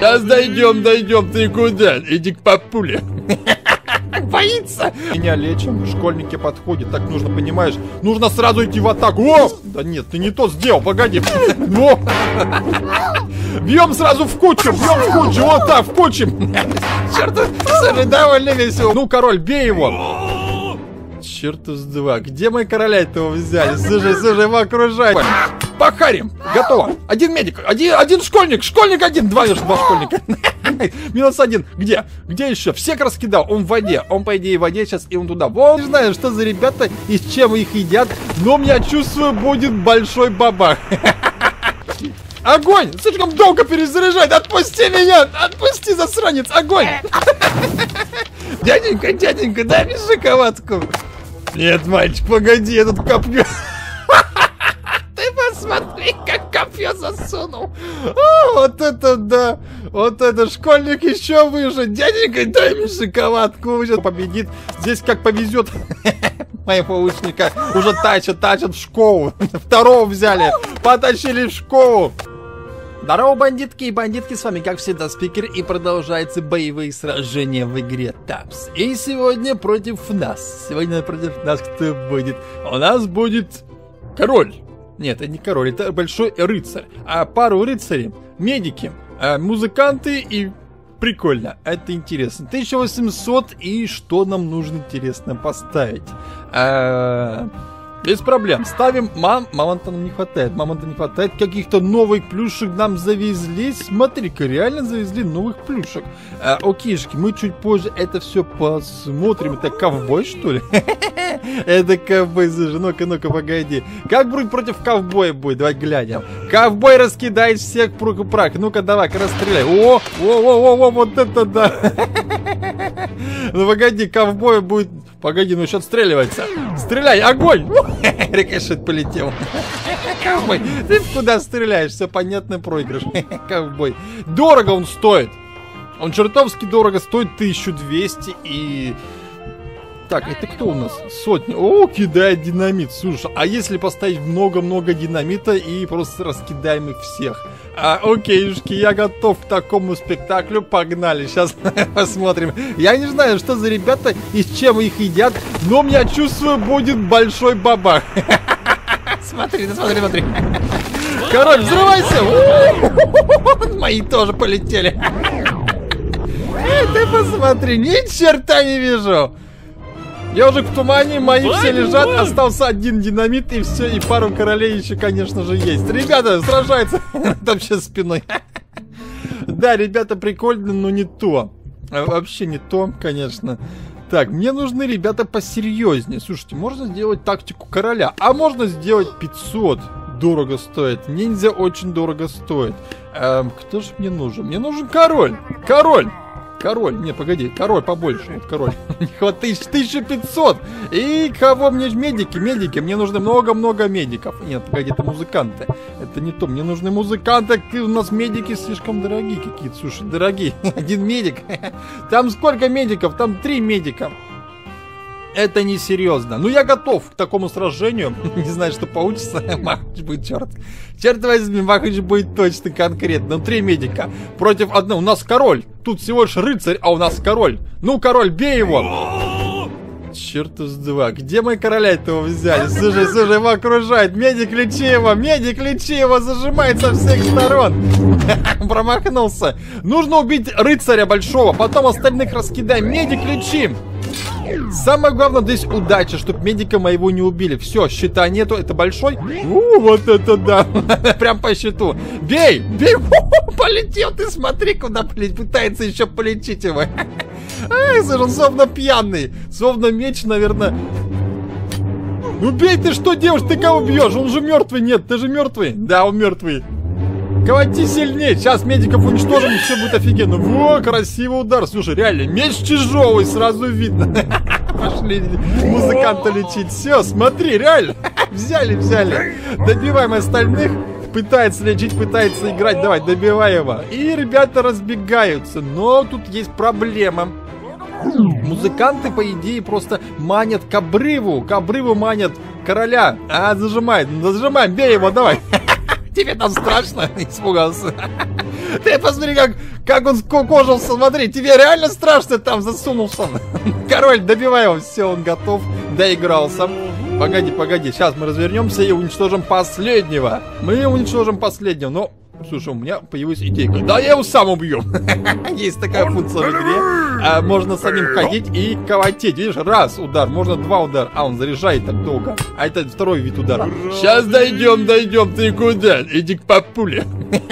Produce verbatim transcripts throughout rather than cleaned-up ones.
Сейчас дойдем, дойдем. Ты куда? Иди к папуле. Боится. Меня лечим, школьники подходят. Так нужно, понимаешь, нужно сразу идти в атаку. О! Да нет, ты не то сделал, погоди. О! Бьем сразу в кучу, бьем в кучу, вот так, в кучу. Черт, слушай, довольно весело. Ну, король, бей его. Черт с два. Где мы короля этого взяли? Слушай, слушай, его окружают. Пахарим. Готово. Один медик. Один, один школьник. Школьник один. Два, два школьника. Минус один. Где? Где еще? Всех раскидал. Он в воде. Он, по идее, в воде сейчас, и он туда. Вот, не знаю, что за ребята и с чем их едят, но я чувствую, будет большой бабах. Огонь! Слишком долго перезаряжает. Отпусти меня! Отпусти, засранец! Огонь! Дяденька, дяденька, дай мне шоколадку. Нет, мальчик, погоди, этот копье. Ты посмотри, как копье засунул. О, вот это да. Вот это школьник еще выше. Дяденька, дай мне шоколадку. Сейчас победит. Здесь как повезет. Моего лучника уже тащат, тащат в школу. Второго взяли. Потащили в школу. Здорово, бандитки и бандитки, с вами, как всегда, Спикер, и продолжаются боевые сражения в игре Табс. И сегодня против нас, сегодня против нас кто будет? У нас будет король. Нет, это не король, это большой рыцарь. А пару рыцарей, медики, а музыканты и... Прикольно, это интересно. тысяча восемьсот, и что нам нужно, интересно, поставить? А... Без проблем. Ставим мам... Мамонта нам не хватает. Мамонта не хватает. Каких-то новых плюшек нам завезли. Смотри-ка, реально завезли новых плюшек. А, окейшки, мы чуть позже это все посмотрим. Это ковбой, что ли? Это ковбой, слушай. Ну-ка, ну-ка, погоди. Как будет против ковбоя будет? Давай глянем. Ковбой раскидает всех прук и прак. Ну-ка, давай-ка расстреляй. О, о-о-о-о, вот это да. Ну, погоди, ковбой будет... Погоди, ну еще отстреливается. Стреляй, огонь! Рикошет полетел. Ковбой, ты куда стреляешь? Все понятно, проигрыш. Ковбой. Дорого он стоит. Он чертовски дорого стоит, тысяча двести и... Так, это кто у нас? Сотни. О, кидает динамит. Слушай, а если поставить много-много динамита и просто раскидаем их всех? А, окейшки, я готов к такому спектаклю. Погнали, сейчас посмотрим. Я не знаю, что за ребята и с чем их едят, но я чувствую, будет большой бабах. Смотри, смотри, смотри. Король, взрывайся! Мои тоже полетели. Ты посмотри, ни черта не вижу. Я уже в тумане, мои все лежат, остался один динамит и все, и пару королей еще, конечно же, есть. Ребята, сражаются там сейчас спиной. Да, ребята, прикольно, но не то. Вообще не то, конечно. Так, мне нужны ребята посерьезнее. Слушайте, можно сделать тактику короля, а можно сделать пятьсот. Дорого стоит. Ниндзя очень дорого стоит. Эм, кто же мне нужен? Мне нужен король. Король. Король, не, погоди, король побольше, вот король. Не хватает, тысяча пятьсот. И кого мне? Медики, медики, мне нужно много-много медиков. Нет, погоди, это музыканты. Это не то, мне нужны музыканты. У нас медики слишком дорогие какие-то, слушай, дорогие. Один медик. Там сколько медиков? Там три медика. Это несерьезно. Ну, я готов к такому сражению. Не знаю, что получится. Махач будет, черт. Черт возьми, Махач будет точно конкретно. Три медика против одного. У нас король. Тут всего лишь рыцарь, а у нас король. Ну, король, бей его. Черт с два. Где мы короля этого взяли? Слушай, слушай, его окружает. Медик, лечи его. Медик, лечи его. Зажимает со всех сторон. Промахнулся. Нужно убить рыцаря большого. Потом остальных раскидаем. Медик, лечи. Самое главное здесь удача, чтобы медика моего не убили. Все, щита нету, это большой. У, вот это да. Прям по щиту. Бей, бей. У-у-у, полетел, ты смотри, куда полетит. Пытается еще полечить его. Ай, слушай, он словно пьяный. Словно меч, наверное. Ну бей, ты что делаешь? Ты кого бьешь? Он же мертвый. Нет, ты же мертвый. Да, он мертвый. Колоти сильнее. Сейчас медиков уничтожим, и все будет офигенно. Во, красивый удар. Слушай, реально, меч тяжелый, сразу видно. Пошли музыканта лечить. Все, смотри, реально. Взяли, взяли. Добиваем остальных. Пытается лечить, пытается играть. Давай, добивай его. И ребята разбегаются. Но тут есть проблема. Музыканты, по идее, просто манят к обрыву. К обрыву манят короля. А, зажимает. Зажимаем, бей его, давай. Тебе там страшно? Испугался. Ты посмотри, как, как он скукожился, смотри, тебе реально страшно там засунулся. Король, добивай его, все, он готов, доигрался. Погоди, погоди, сейчас мы развернемся и уничтожим последнего. Мы уничтожим последнего, но... Слушай, у меня появилась идейка. Да, я его сам убью. Есть такая функция в игре. А, можно самим ходить и колотить. Видишь, раз удар, можно два удара. А, он заряжает так долго. А это второй вид удара. Сейчас дойдем, дойдем. Ты куда? Иди к папуле.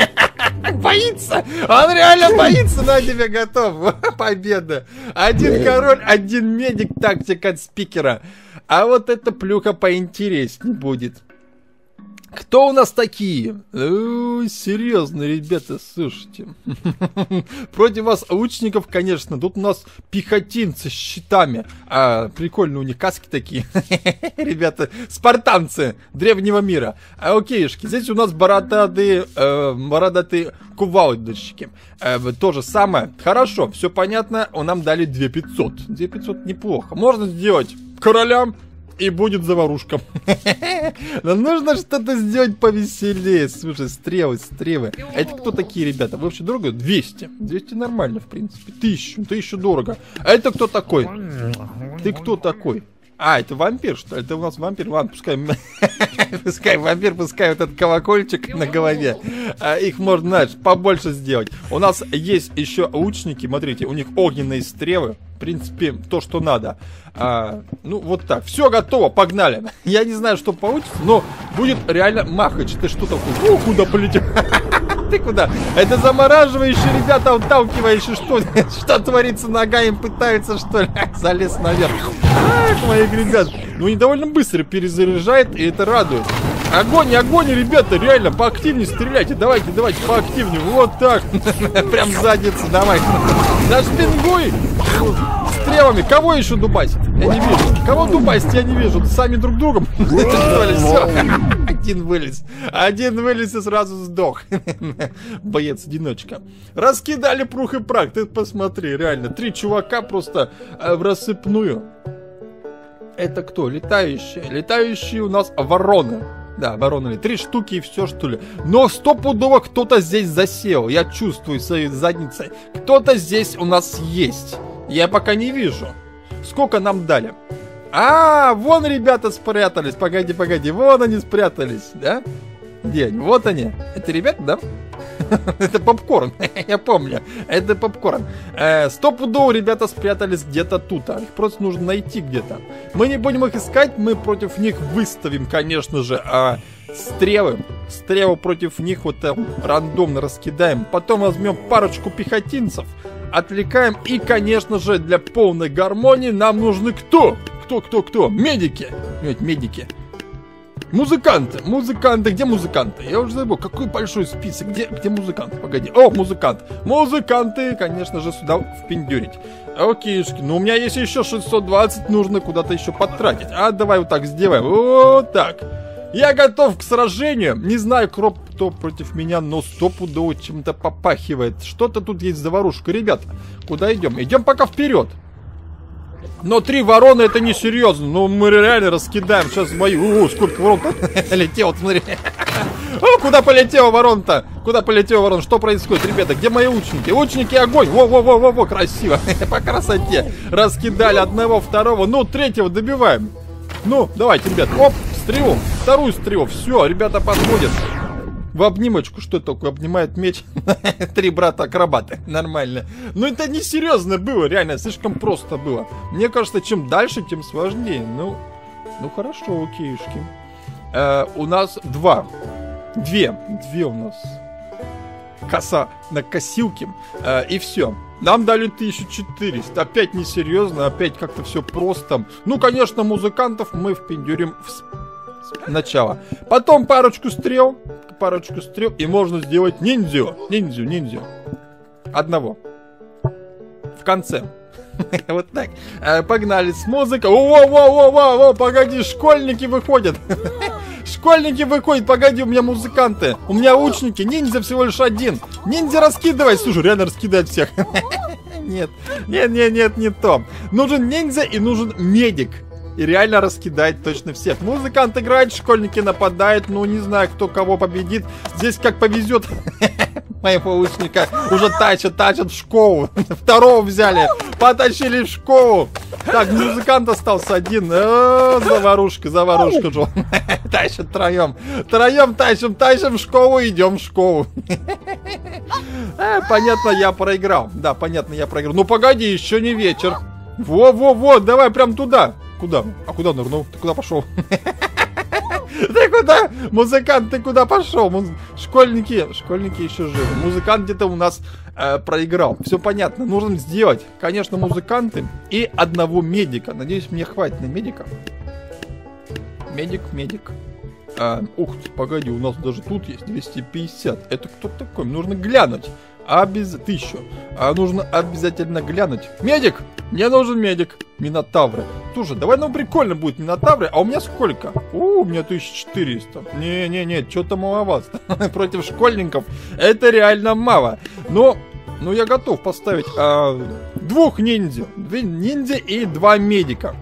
Боится. Он реально боится. На тебе готов. Победа. Один король, один медик. Тактика от спикера. А вот эта плюха поинтереснее будет. Кто у нас такие? О, серьезно, ребята, слушайте. Против вас лучников, конечно. Тут у нас пехотинцы с щитами. А, прикольно, у них каски такие. Ребята, спартанцы древнего мира. А, окейшки, здесь у нас бородатые, э, бородатые кувалдочки. Э, то же самое. Хорошо, все понятно. Нам дали две тысячи пятьсот. две тысячи пятьсот неплохо. Можно сделать королям. И будет заварушка. Но нужно что-то сделать повеселее. Слушай, стрелы, стрелы. А это кто такие, ребята? Вы вообще дорого? двести. двести нормально, в принципе. Тысячу. Тысячу дорого. А это кто такой? Ты кто такой? А, это вампир, что ли? Это у нас вампир. Ладно, пускай... Пускай вампир, пускай вот этот колокольчик на голове. А, их можно, знаешь, побольше сделать. У нас есть еще лучники. Смотрите, у них огненные стрелы. В принципе, то, что надо. А, ну, вот так. Все готово, погнали. Я не знаю, что получится, но будет реально махач. Ты что такое? О, куда полетел? Ты куда? Это замораживающие, ребята, отталкивающие. Что? Что творится? Ногами пытаются, что ли? Залез наверх. Ах, моих ребят. Ну, они довольно быстро перезаряжает, и это радует. Огонь, огонь, ребята, реально, поактивнее стреляйте. Давайте, давайте, поактивнее. Вот так. Прям задница, давай. Нашпингуй стрелами. Кого еще дубасить? Я не вижу. Кого дубасить, я не вижу. Сами друг другом. Все. Один вылез. Один вылез и сразу сдох. Боец-одиночка. Раскидали прух и прах. Ты посмотри, реально. Три чувака просто в рассыпную. Это кто? Летающие. Летающие у нас вороны. Да, вороны. Три штуки и все, что ли. Но стопудово кто-то здесь засел. Я чувствую своей задницей. Кто-то здесь у нас есть. Я пока не вижу. Сколько нам дали? А, вон ребята спрятались. Погоди, погоди. Вон они спрятались, да? Где они? Вот они. Это ребята, да? Это попкорн, я помню. Это попкорн. э, Стопудово ребята спрятались где-то тут. А их просто нужно найти где-то. Мы не будем их искать. Мы против них выставим, конечно же, а, стрелы. Стрелы против них вот там рандомно раскидаем. Потом возьмем парочку пехотинцев, отвлекаем. И, конечно же, для полной гармонии нам нужны кто? Кто, кто, кто? Медики. Нет, медики. Музыканты, музыканты, где музыканты? Я уже забыл, какой большой список, где, где музыканты? Погоди, о, музыкант. Музыканты, конечно же, сюда впендюрить. Окейшки, ну у меня есть еще шестьсот двадцать, нужно куда-то еще потратить. А давай вот так сделаем, вот так. Я готов к сражению, не знаю, кто против меня, но стопудово чем-то попахивает. Что-то тут есть заварушка, ребята. Куда идем? Идем пока вперед. Но три вороны это не серьезно. Ну мы реально раскидаем. Сейчас мои. О, сколько ворон-то летел, смотри. О, куда полетел ворон-то? Куда полетел ворон? Что происходит, ребята? Где мои лучники? Лучники, огонь! Во-во-во-во-во, красиво. По красоте. Раскидали одного, второго. Ну, третьего добиваем. Ну, давайте, ребят. Оп, стрелу. Вторую стрелу. Все, ребята подходят. В обнимочку, что такое, обнимает меч. Три брата-акробаты, нормально. Но это не серьезно было, реально, слишком просто было. Мне кажется, чем дальше, тем сложнее. Ну, ну хорошо, окейшки. Э, у нас два. Две. Две у нас. Коса на косилке. Э, и все. Нам дали тысячу четыреста. Опять несерьезно, опять как-то все просто. Ну, конечно, музыкантов мы впендюрим в начало. Потом парочку стрел. Парочку стрел. И можно сделать ниндзю. Ниндзю, ниндзю. Одного. В конце. Вот так. Погнали с музыкой. О-о-о-о-о-о, погоди, школьники выходят. Школьники выходят, погоди, у меня музыканты. У меня лучники, ниндзя всего лишь один. Ниндзя раскидывай. Слушай, реально раскидает всех. Нет, нет, нет, нет, не то. Нужен ниндзя и нужен медик. И реально раскидает точно всех. Музыкант играет, школьники нападают. Ну, не знаю, кто кого победит. Здесь как повезет. мои паучника уже тащат, тащат в школу. Второго взяли, потащили в школу. Так, музыкант остался один. О, заварушка, заварушка, Джо. Тащат троем. Троем тащим, тащим в школу, идем в школу. А, понятно, я проиграл. Да, понятно, я проиграл. Ну погоди, еще не вечер. Во-во-во, давай прям туда. Куда? А куда нырнул? Ты куда пошел? Ты куда? Музыкант, ты куда пошел? Муз... Школьники, школьники еще живы. Музыкант где-то у нас э, проиграл. Все понятно. Нужно сделать, конечно, музыканты и одного медика. Надеюсь, мне хватит на медика. Медик, медик. А, ух ты, погоди, у нас даже тут есть двести пятьдесят. Это кто такой? Нужно глянуть. А без тысячу. А нужно обязательно глянуть. Медик! Мне нужен медик. Минотавры. Слушай, давай, ну прикольно будет Минотавры. А у меня сколько? О, у меня тысяча четыреста. Не-не-не, что-то маловато. Против школьников это реально мало. Но, ну я готов поставить а, двух ниндзя. Две ниндзя и два медика.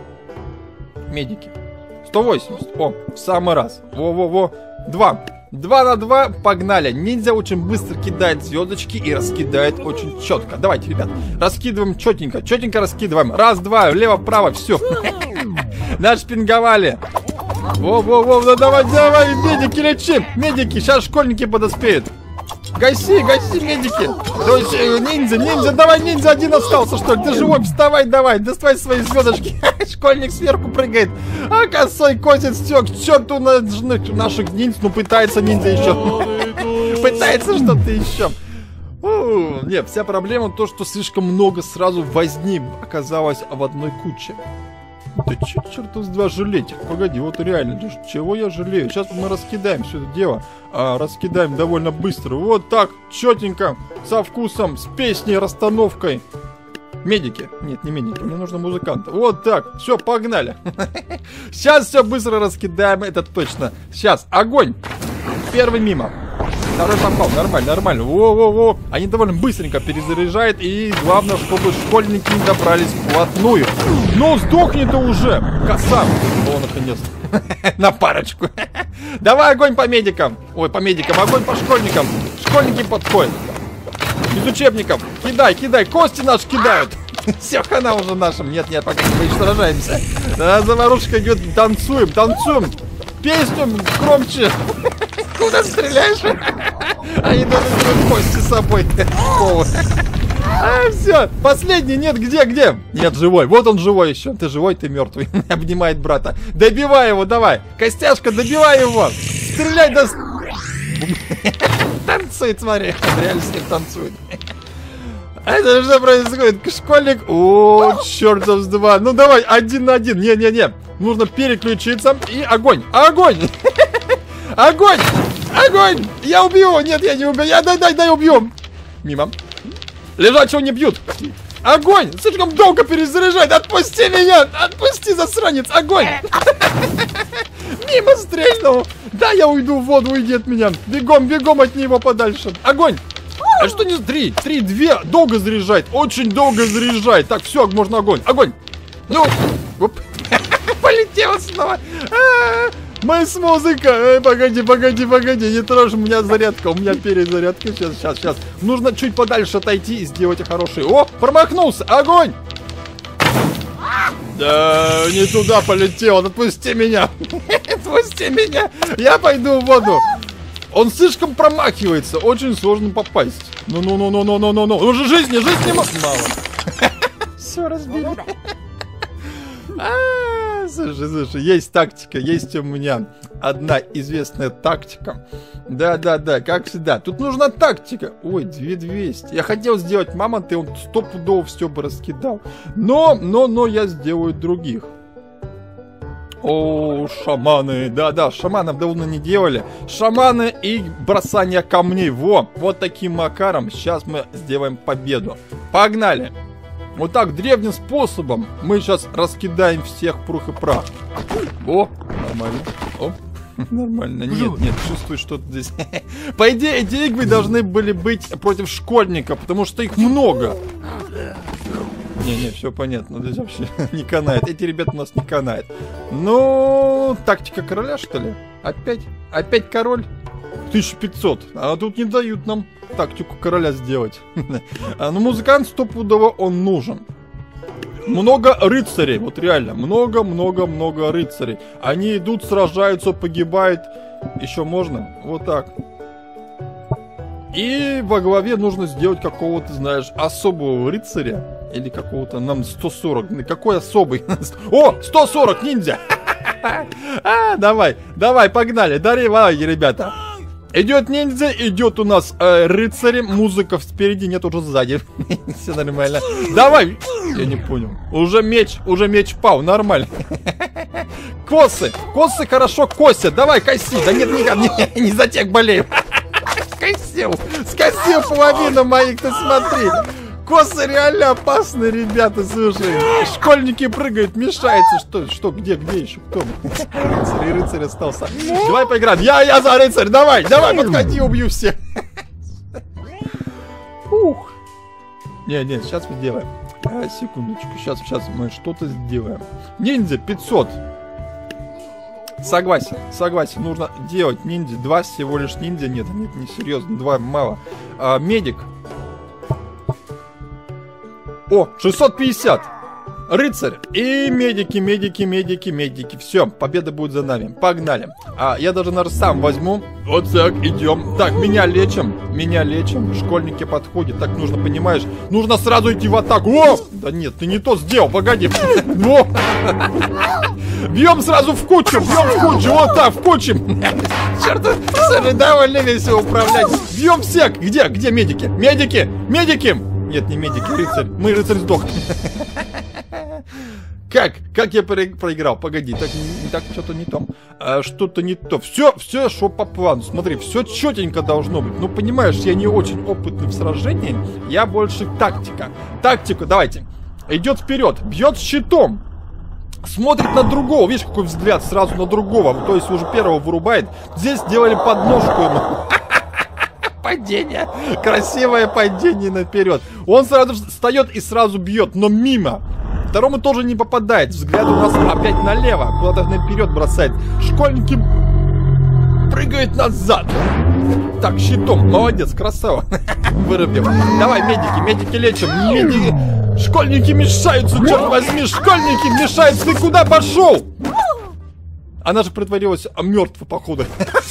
Медики. сто восемьдесят. О, в самый раз. Во-во-во. Два. Два на два, погнали. Ниндзя очень быстро кидает звездочки и раскидает очень четко. Давайте, ребят, раскидываем четенько. Четенько раскидываем. Раз, два, влево, вправо, все. Нашпинговали. Во-во-во, ну давай, давай, медики лечим. Медики, сейчас школьники подоспеют. Гаси, гаси, медики. То есть, э, ниндзя, ниндзя, давай, ниндзя один остался, что ли? Ты живой, вставай, давай, доставай свои звездочки. Школьник сверху прыгает. А косой косит стек. Черт у наших ниндзя. Ну, пытается ниндзя еще. Пытается что-то еще. Нет, вся проблема то, что слишком много сразу возни оказалось в одной куче. Да че, чертов с два жалеть? Погоди, вот реально, чего я жалею? Сейчас мы раскидаем все это дело. А, раскидаем довольно быстро. Вот так, четенько, со вкусом, с песней, расстановкой. Медики. Нет, не медики, мне нужно музыканта. Вот так, все, погнали. Сейчас все быстро раскидаем, это точно. Сейчас, огонь. Первый мимо. Второй попал, нормально, нормально. Во-во-во. Они довольно быстренько перезаряжают. И главное, чтобы школьники не добрались вплотную. Ну, сдохни ты уже, коса. О, наконец-то. На парочку. Давай огонь по медикам. Ой, по медикам, огонь по школьникам. Школьники подходят. Из учебников. Кидай, кидай. Кости наши кидают. Все, хана уже нашим. Нет, нет, пока мы уничтожаемся. Да, заварушка идет. Танцуем, танцуем. Песню громче. Куда стреляешь? Они даже берут кости с собой. А, все, последний, нет, где, где? Нет, живой, вот он живой еще. Ты живой, ты мертвый. Обнимает брата. Добивай его, давай. Костяшка, добивай его. Стреляй, да... Танцует, смотри. Он реально с ним танцует. Это что происходит? Школьник... О, чертов с два. Ну давай, один на один. Не-не-не. Нужно переключиться. И огонь. Огонь. Огонь. Огонь. Я убью. Нет, я не убью. Я дай, дай, дай убью. Мимо. Лежачего не бьют. Огонь. Слишком долго перезаряжает. Отпусти меня. Отпусти, засранец. Огонь. Мимо стрельнул. Да, я уйду в воду. Уйди от меня. Бегом, бегом от него подальше. Огонь. А что не три? Три, две. Долго заряжает. Очень долго заряжает. Так, все, можно огонь. Огонь. Ну. Оп. Полетел снова. А-а-а. Моя музыка. Э, погоди, погоди, погоди. Не трожь, у меня зарядка. У меня перезарядка. Сейчас, сейчас, сейчас. Нужно чуть подальше отойти и сделать хороший. О, промахнулся. Огонь. Да, не туда полетел. Отпусти меня. Отпусти меня. Я пойду в воду. Он слишком промахивается. Очень сложно попасть. Ну-ну-ну-ну-ну-ну-ну-ну. Уже жизни, жизни мало. Все разбили. А, слушай, слушай, есть тактика, есть у меня одна известная тактика. Да-да-да, как всегда. Тут нужна тактика. Ой, две тысячи двести. Я хотел сделать мамонта, и он стопудово все бы раскидал. Но, но, но я сделаю других. О, шаманы. Да-да, шаманов давно не делали. Шаманы и бросание камней. Во, вот таким макаром сейчас мы сделаем победу. Погнали. Вот так, древним способом мы сейчас раскидаем всех прух и прах. О, нормально. О, нормально. Нет, нет, чувствую что-то здесь. По идее, эти игры должны были быть против школьников, потому что их много. Не-не, все понятно, здесь вообще не канает. Эти ребята у нас не канают. Ну, тактика короля, что ли? Опять? Опять король? тысяча пятьсот. А тут не дают нам тактику короля сделать. Ну, музыкант стопудово он нужен. Много рыцарей, вот реально, много-много-много рыцарей. Они идут, сражаются, погибают. Еще можно? Вот так. И во главе нужно сделать какого-то, знаешь, особого рыцаря. Или какого-то нам сто сорок. Какой особый? О, сто сорок ниндзя! А, давай, давай, погнали. Давай, ребята. Идет ниндзя, идет у нас э, рыцарь. Музыка спереди, нет, уже сзади. Все нормально. Давай. Я не понял. Уже меч, уже меч пал, нормально. Косы, косы хорошо косят. Давай, коси. Да нет, никак, не, не за тех болею. Скосил, скосил половину моих, ты смотри. Косы реально опасны, ребята, слушай. Школьники прыгают, мешается. Что, что, где, где еще, кто? Рыцарь, рыцарь остался. Давай поиграем. Я, я за рыцарь, давай, давай, подходи, убью всех. Ух. Не, не, сейчас мы сделаем. А, секундочку, сейчас, сейчас мы что-то сделаем. Ниндзя пятьсот. Согласен, согласен, нужно делать ниндзя. Два всего лишь ниндзя. Нет, нет, не серьезно, два мало. А, медик. О, шестьсот пятьдесят. Рыцарь. И медики, медики, медики, медики. Все, победа будет за нами. Погнали. А, я даже, наверное, сам возьму. Вот так, идем. Так, меня лечим. Меня лечим. Школьники подходят. Так, нужно, понимаешь, нужно сразу идти в атаку. О! Да нет, ты не то сделал, погоди. Бьем сразу в кучу, бьем в кучу. Вот так, в кучу. Черт, сами довольно весело управлять. Бьем всех. Где, где медики? Медики, медики. Нет, не медики, рыцарь. Мы рыцарь сдох. Как? Как я проиграл? Погоди, так, так что-то не то. А, что-то не то. Все, все шло по плану. Смотри, все четенько должно быть. Ну, понимаешь, я не очень опытный в сражении. Я больше тактика. Тактику, давайте. Идет вперед, бьет щитом. Смотрит на другого. Видишь, какой взгляд сразу на другого. То есть уже первого вырубает. Здесь делали подножку ему. Падение. Красивое падение наперед. Он сразу встает и сразу бьет, но мимо. Второму тоже не попадает. Взгляд у нас опять налево. Куда-то наперед бросает. Школьники прыгают назад. Так, щитом. Молодец, красава. Вырубил. Давай, медики, медики лечим. Медики. Школьники мешаются, черт возьми. Школьники мешаются. Ты куда пошел? Она же притворилась мертвой, походу.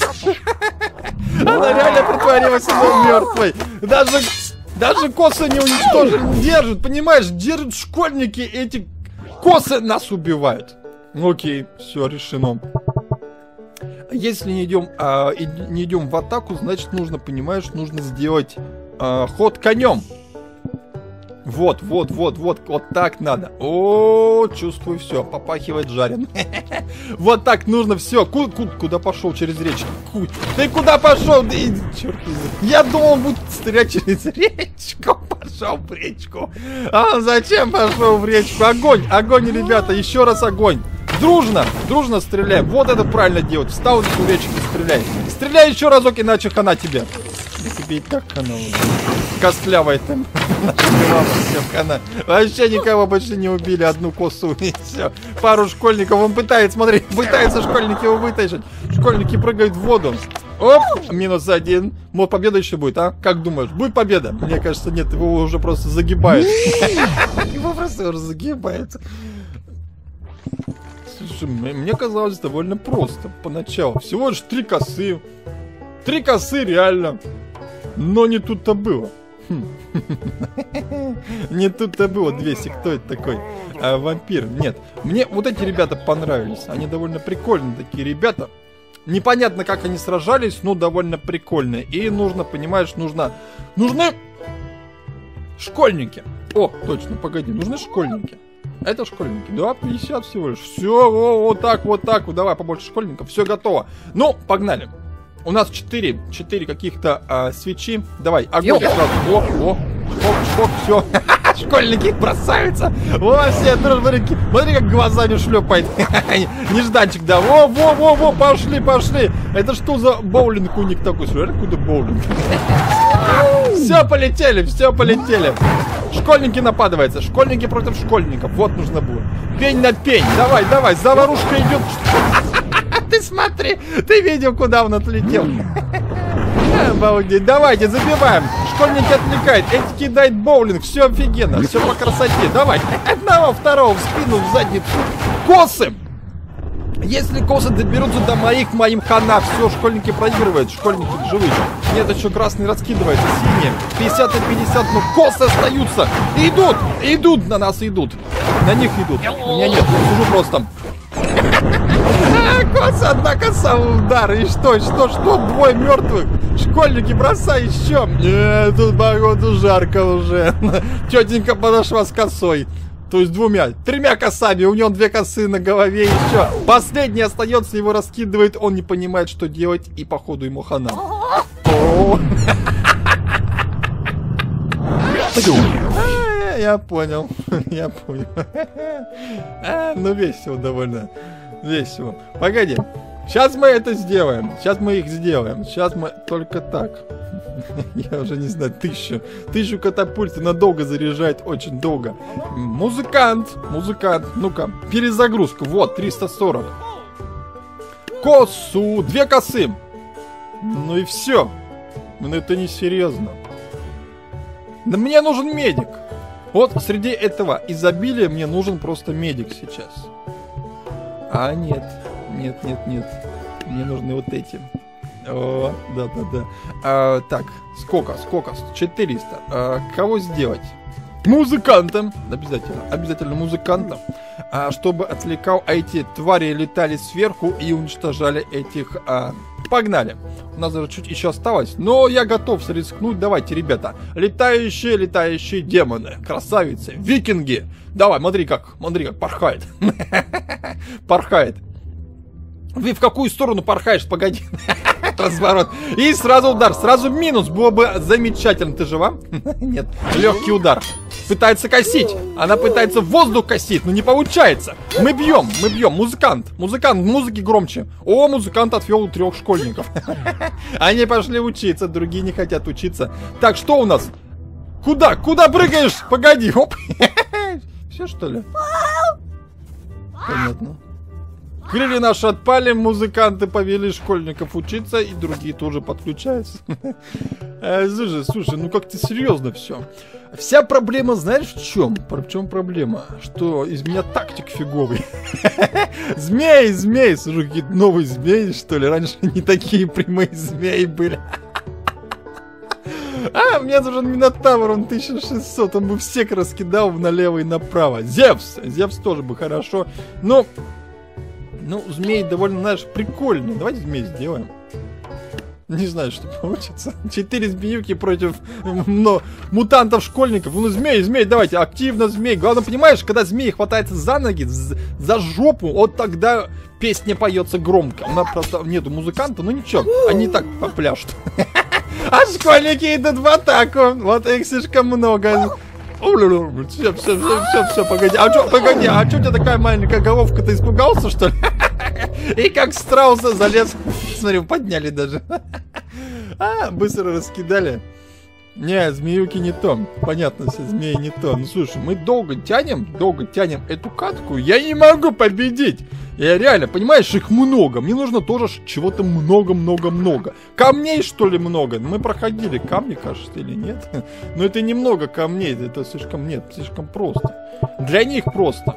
Она реально притворилась мертвой. Даже, даже косы не уничтожили, держат, понимаешь? Держат школьники, эти косы нас убивают. Окей, все решено. Если не идем, а, не идем в атаку, значит нужно, понимаешь, нужно сделать а, ход конем. Вот, вот, вот, вот, вот так надо. О, чувствую, все, попахивает жарен. Вот так нужно, все. Куда пошел через речку? Ты куда пошел? Черт, я думал, он будет стрелять через речку. Пошел в речку. А зачем пошел в речку? Огонь, огонь, ребята, еще раз огонь. Дружно, дружно стреляем. Вот это правильно делать. Встал в речку и стреляй. Стреляй еще разок, иначе хана тебе. Да тебе и так хана. Костлявая там. Все, хана. Вообще никого больше не убили. Одну косу и все. Пару школьников. Он пытается, смотри, пытается школьники его вытащить. Школьники прыгают в воду. Оп, минус один. Может, победа еще будет, а? Как думаешь, будет победа? Мне кажется, нет, его уже просто загибают. Его просто уже загибается. Слушай, мне казалось довольно просто поначалу. Всего лишь три косы. Три косы, реально. Но не тут-то было. Не тут-то было. двести. Кто это такой? А, вампир. Нет. Мне вот эти ребята понравились. Они довольно прикольные такие ребята. Непонятно, как они сражались, но довольно прикольные. И нужно, понимаешь, нужно... Нужны школьники. О, точно, погоди. Нужны школьники. Это школьники. Да, пятьдесят всего лишь. Все, вот так, вот так. Давай побольше школьников. Все готово. Ну, погнали. У нас четыре, четыре каких-то а, свечи. Давай, огонь сразу. О, о, шпок, шпок, все. Школьники бросаются. Во, все дружбарики. Смотри, как глазами шлепает. Нежданчик, да. Во, во, во, во, пошли, пошли. Это что за боулинг у них такой? Смотри, откуда боулинг? Все, полетели, все, полетели. Школьники нападаются. Школьники против школьников. Вот нужно было. Пень на пень. Давай, давай, заварушка идет. Ты смотри, ты видел, куда он отлетел. Обалдеть. Давайте, забиваем. Школьники отвлекают. Эти кидает боулинг. Все офигенно. Все по красоте. Давай. Одного, второго в спину, в задницу. Косы. Если косы доберутся до моих, моим хана. Все, школьники проигрывают. Школьники живые. Нет, еще красный раскидывается. Синие. пятьдесят на пятьдесят. Но косы остаются. Идут. Идут. На нас идут. На них идут. У меня нет. Я сижу просто. Косы, одна коса в удар. И что, что, что? Двое мертвых. Школьники, бросай еще. Нет, тут погоду жарко уже. Тетенька подошла с косой. То есть двумя, тремя косами. У него две косы на голове еще. Последний остается, его раскидывает. Он не понимает, что делать. И походу ему хана. Я понял. Я понял. Ну весело довольно. Весело. Погоди. Сейчас мы это сделаем. Сейчас мы их сделаем. Сейчас мы только так. Я уже не знаю, тысячу. Тысячу катапульт надолго заряжает, очень долго. Музыкант. Музыкант. Ну-ка, перезагрузка. Вот, триста сорок. Косу. Две косы. Ну и все. Но это не серьезно. Да мне нужен медик. Вот среди этого изобилия мне нужен просто медик сейчас. А нет. Нет, нет, нет. Мне нужны вот эти. О, да-да-да. А, так, сколько, сколько? четыреста. А, кого сделать? Музыкантом. Обязательно, обязательно музыкантом. А, чтобы отвлекал, а эти твари летали сверху и уничтожали этих... А, погнали. У нас даже чуть еще осталось. Но я готов рискнуть. Давайте, ребята. Летающие, летающие демоны. Красавицы. Викинги. Давай, смотри как. Смотри как порхает. Порхает. Вы в какую сторону порхаешь? Погоди. Разворот. И сразу удар. Сразу минус. Было бы замечательно. Ты жива? Нет. Легкий удар. Пытается косить. Она пытается в воздух косить, но не получается. Мы бьем. Мы бьем. Музыкант. Музыкант. Музыки громче. О, музыкант отвел трех школьников. Они пошли учиться. Другие не хотят учиться. Так, что у нас? Куда? Куда прыгаешь? Погоди. Оп. Все, что ли? Понятно. Крылья наши отпали, музыканты повели школьников учиться, и другие тоже подключаются. Слушай, слушай, ну как-то серьезно все. Вся проблема, знаешь, в чем? В чем проблема? Что из меня тактик фиговый. Змеи, змеи, слушай, какие-то новые змеи, что ли? Раньше не такие прямые змеи были. А, мне нужен Минотавр, он тысяча шестьсот, он бы всех раскидал налево и направо. Зевс, Зевс тоже бы хорошо, но... Ну, змей довольно, знаешь, прикольный. Давайте змей сделаем. Не знаю, что получится. Четыре змеюки против но, мутантов-школьников. Ну, змей, змей, давайте, активно змей. Главное, понимаешь, когда змей хватается за ноги, за жопу, вот тогда песня поется громко. Она просто нету музыканта, ну ничего, они так попляшут. А школьники идут в атаку. Вот их слишком много. Все, все, все, все, все, погоди. А что, погоди, а что у тебя такая маленькая головка? Ты испугался, что ли? И как страуса залез. Смотри, подняли даже. А, быстро раскидали. Не, змеюки не то. Понятно, все змеи не то. Ну слушай, мы долго тянем, долго тянем эту катку. Я не могу победить. Я реально, понимаешь, их много. Мне нужно тоже чего-то много-много-много. Камней, что ли, много? Мы проходили камни, кажется, или нет? Но это немного камней. Это слишком, нет, слишком просто. Для них просто.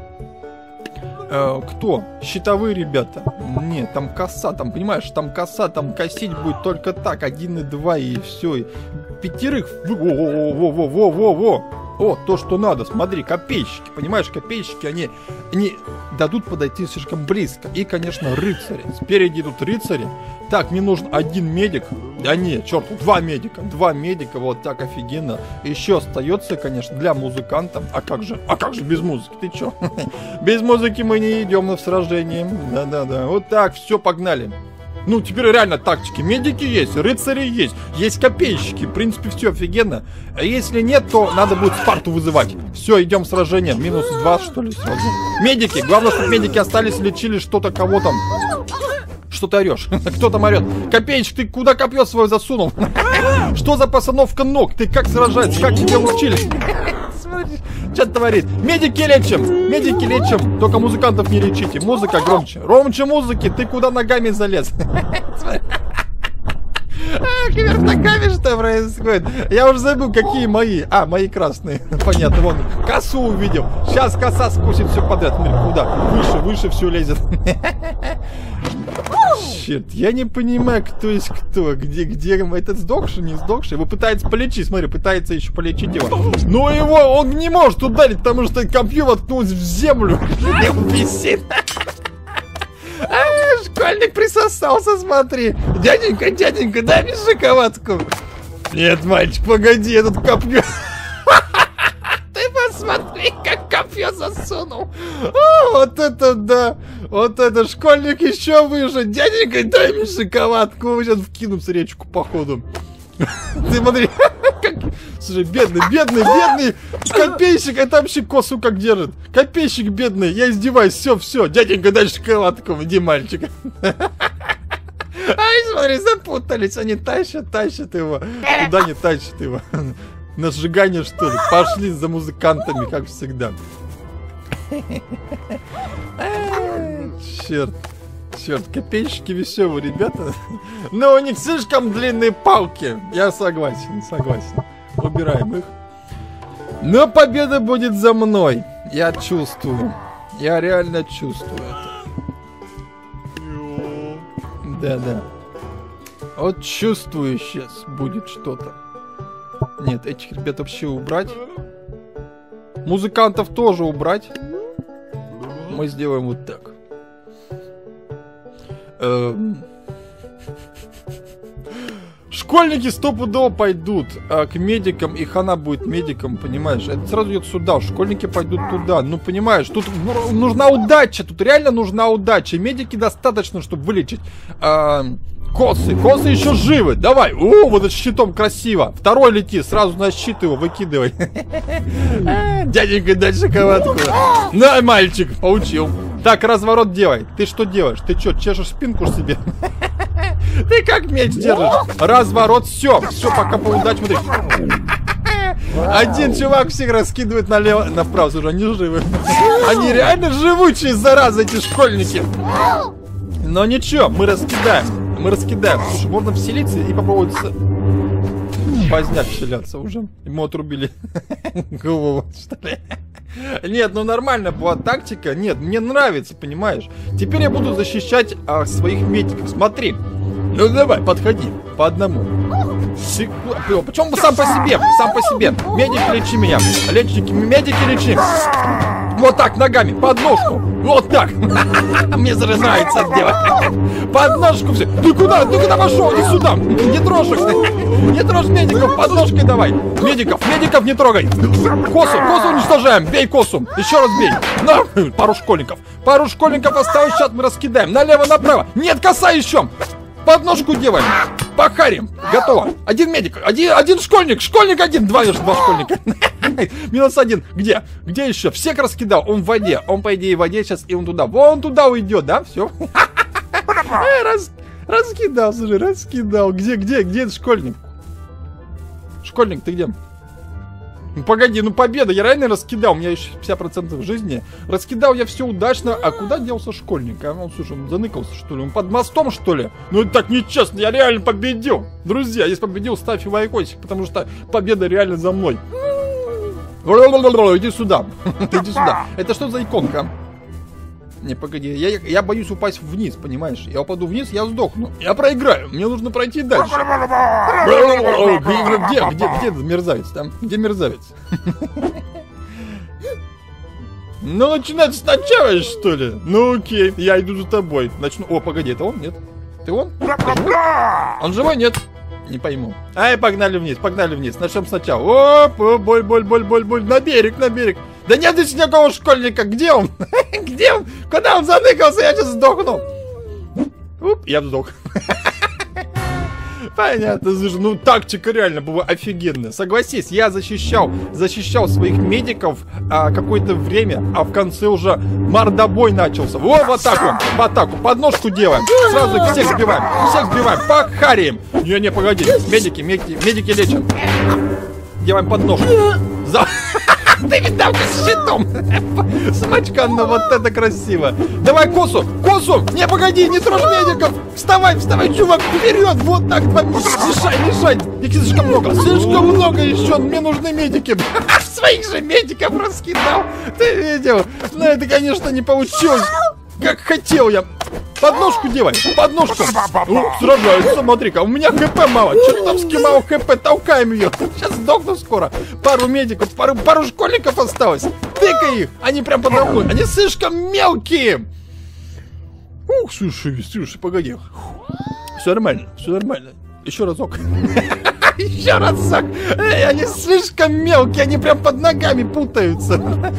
Э, кто? Щитовые ребята. Нет, там коса, там, понимаешь, там коса, там косить будет только так. Один и два, и все. И пятерых. Во-во-во-во-во-во-во. О, то, что надо, смотри, копейщики, понимаешь, копейщики, они, они дадут подойти слишком близко. И, конечно, рыцари, спереди идут рыцари. Так, мне нужен один медик, а не, черт, два медика, два медика, вот так офигенно. Еще остается, конечно, для музыканта, а как же, а как же без музыки, ты че? Без музыки мы не идем на сражение, да-да-да, вот так, все, погнали. Ну, теперь реально тактики. Медики есть, рыцари есть, есть копейщики. В принципе, все офигенно. А если нет, то надо будет Спарту вызывать. Все, идем в сражение. Минус два, что ли, сразу. Медики. Главное, чтобы медики остались, лечили что-то, кого там. Что ты орешь? Кто там орет? Копеечек, ты куда копье свое засунул? Что за постановка ног? Ты как сражаешься? Как тебя учили? Смотри, что творит? Медики лечим! Медики лечим! Только музыкантов не лечите. Музыка громче. Громче музыки! Ты куда ногами залез? школьники вверх ногами, что происходит? Я уже забыл, какие мои. А, мои красные. Понятно, вон, косу увидел. Сейчас коса скусит все подряд. Смотри, куда? Выше, выше все лезет. Черт, я не понимаю, кто есть кто. Где, где этот сдохший, не сдохший. Его пытается полечить, смотри, пытается еще полечить его. Но его он не может ударить, потому что копье воткнулось в землю. И он висит. А, школьник присосался, смотри. Дяденька, дяденька, дай мне шоколадку. Нет, мальчик, погоди, этот копье. Ты посмотри, как копье засунул. О, вот это да. Вот это школьник еще выше. Дяденька, дай мне шоколадку. Сейчас вкинутся в речку, походу. Ты смотри, как... Слушай, бедный, бедный, бедный копейщик, это вообще косу как держит. Копейщик бедный, я издеваюсь, все, все. Дяденька, дай шоколадку, иди, мальчик. Ай, смотри, запутались, они тащат, тащат его. Куда не тащат его? На сжигание, что ли? Пошли за музыкантами, как всегда. Черт. Черт, копейщики веселые ребята. Но у них слишком длинные палки. Я согласен, согласен. Убираем их. Но победа будет за мной. Я чувствую. Я реально чувствую это. Да-да. Вот чувствую, сейчас будет что-то. Нет, этих ребят вообще убрать. Музыкантов тоже убрать. Мы сделаем вот так. Эм... Школьники стопудово пойдут а, к медикам, и хана будет медиком, понимаешь? Это сразу идет сюда, школьники пойдут туда. Ну, понимаешь, тут нужна удача, тут реально нужна удача. Медики достаточно, чтобы вылечить. А, косы, косы еще живы, давай. О, вот этот щитом красиво. Второй лети, сразу на щит его выкидывай. Дяденька, дай шоколадку. На, мальчик, получил. Так, разворот делай. Ты что делаешь? Ты что, чешешь спинку себе? Ты как меч держишь? Разворот, все. Все, пока по удаче, смотри. Один чувак всех раскидывает налево, направо. Слушай, они живы. Они реально живучие, зараза, эти школьники. Но ничего, мы раскидаем. Мы раскидаем. Слушай, можно вселиться и попробовать... Поздняк вселяться уже. Ему отрубили голову, что ли. Нет, ну нормально была тактика. Нет, мне нравится, понимаешь. Теперь я буду защищать а, своих медиков. Смотри. Ну давай, подходи. По одному. Почему сам по себе? Сам по себе. Медик, лечи меня. Лечники, медики, лечи. Вот так, ногами, под ножку. Вот так. Мне даже нравится это делать. Под ножку все. Ты куда? Ты куда пошел? Иди сюда. Не трожь их. Не трожь медиков. Под ножкой давай. Медиков, медиков не трогай. Косу, косу уничтожаем. Бей косу. Еще раз бей. На. Пару школьников. Пару школьников осталось. Сейчас мы раскидаем. Налево, направо. Нет, коса еще. Подножку делаем. Похарим. Готово. Один медик. Один, один школьник. Школьник один. Два, два школьника. Минус один. Где? Где еще? Всех раскидал. Он в воде. Он, по идее, в воде сейчас. И он туда. Вон туда уйдет, да? Все. Раз, раскидал, слушай, раскидал. Где, где, где этот школьник? Школьник, ты где? Ну, погоди, ну победа, я реально раскидал, у меня еще пятьдесят процентов жизни. Раскидал я все удачно, а куда делся школьник? А он, слушай, он заныкался, что ли? Он под мостом, что ли? Ну это так нечестно, я реально победил. Друзья, если победил, ставь лайкосик, потому что победа реально за мной. Иди сюда, иди сюда. Это что за иконка? Не, погоди, я, я боюсь упасть вниз, понимаешь? Я упаду вниз, я сдохну. Я проиграю, мне нужно пройти дальше. Где, где, где мерзавец там? Где мерзавец? Ну, начинать сначала, что ли? Ну, окей, я иду за тобой. Начну... О, погоди, это он? Нет? Ты он? Ты живой? Он живой? Нет. Не пойму. Ай, погнали вниз, погнали вниз. Начнем сначала. Оп, о, боль, боль, боль, боль, боль. На берег, на берег. Да нет здесь никакого школьника. Где он? Где он? Куда он заныкался? Я сейчас сдохну. Уп, я сдох. Понятно, слушай, ну тактика реально была офигенная. Согласись, я защищал, защищал своих медиков а, какое-то время, а в конце уже мордобой начался. Вот в атаку, в атаку, подножку делаем. Сразу их всех сбиваем, всех сбиваем, похарим. Не-не, погоди, медики, медики, медики лечат. Делаем подножку. За... Ты Всегда с щитом. Смачкан, ну вот это красиво. Давай косу, косу. Не, погоди, не трожь медиков. Вставай, вставай, чувак, вперед. Вот так, мешай, мешай. Их слишком много, слишком много еще. Мне нужны медики. Своих же медиков раскидал. Ты видел? Ну это, конечно, не получилось. Как хотел я. Подножку делай, подножку. Ну, сражается, смотри-ка, у меня хп мало. Чертовски мало хп, толкаем ее. Сейчас сдохну скоро. Пару медиков, пару, пару школьников осталось. Тыкай их, они прям подо мной. Они слишком мелкие. Ух, слушай, слушай, погоди. Все нормально, все нормально. Еще разок. Еще разок. Эй, они слишком мелкие, они прям под ногами путаются.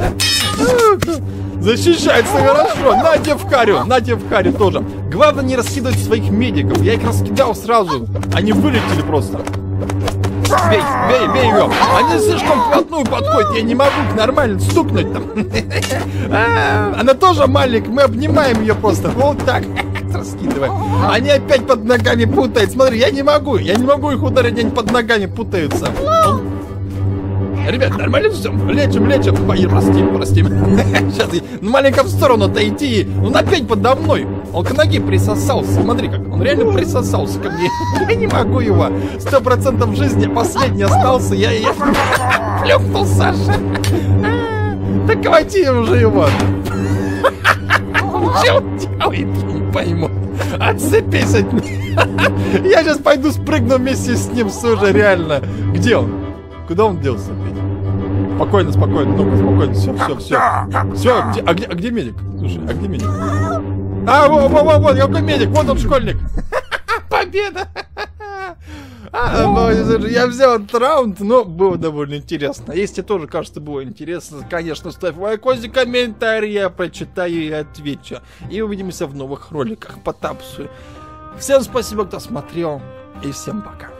Защищается хорошо. На тебе в харю, на тебе в харю тоже. Главное не раскидывать своих медиков. Я их раскидал сразу. Они вылетели просто. Бей, бей, бей его. Они слишком вплотную подходят. Я не могу их нормально стукнуть там. Она тоже маленькая. Мы обнимаем ее просто. Вот так. Раскидываем. Они опять под ногами путают. Смотри, я не могу. Я не могу их ударить. Они под ногами путаются. Ребят, нормально все? Лечим, лечим. Ой, простим, простим. Сейчас ну, маленько в сторону отойти. Он опять подо мной. Он к ноге присосался. Смотри, как он реально присосался ко мне. Я не могу его. Сто процентов жизни последний остался. Я, я... Плюхнул, Саша. Так хвати уже его. Что он делает? Я не пойму. Отцепись от меня. Я сейчас пойду спрыгну вместе с ним, слушай, реально. Где он? Куда он делся? Спокойно, спокойно, ну-ка, спокойно, все, все, все. Все, где, а, где, а где медик? Слушай, а где медик? А, вот, вот, вот, вот, какой медик, вот он, школьник. Победа! А, я взял этот раунд, но было довольно интересно. Если тебе тоже кажется было интересно, конечно, ставь лайкосик, комментарий, я прочитаю и отвечу. И увидимся в новых роликах по Тапсу. Всем спасибо, кто смотрел, и всем пока.